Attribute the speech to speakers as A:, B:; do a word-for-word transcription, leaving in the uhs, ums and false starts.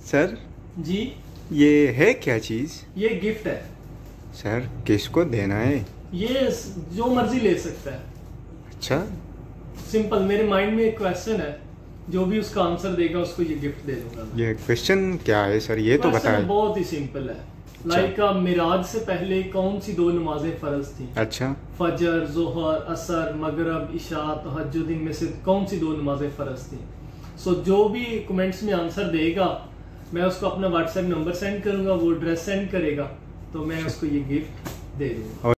A: Sir
B: जी,
A: ये है क्या चीज?
B: ये गिफ्ट है।
A: सर किसको देना है?
B: ये जो मर्जी ले सकता है।
A: अच्छा,
B: सिंपल, मेरे माइंड में एक क्वेश्चन है, जो भी उसका आंसर देगा उसको ये गिफ्ट दे दूंगा मैं।
A: ये क्वेश्चन क्या है सर, ये तो बताएं।
B: बहुत ही सिंपल है। लाइक like, मिराज से पहले कौन सी दो नमाजें फर्ज थी?
A: अच्छा,
B: फजर, जोहर, असर, मगरब, इशा, तहज्जुद, में से कौन सी दो नमाजें फर्ज थी? सो so, जो भी कमेंट्स में आंसर देगा मैं उसको अपना व्हाट्सएप नंबर सेंड करूंगा, वो एड्रेस सेंड करेगा, तो मैं उसको ये गिफ्ट दे दूंगा।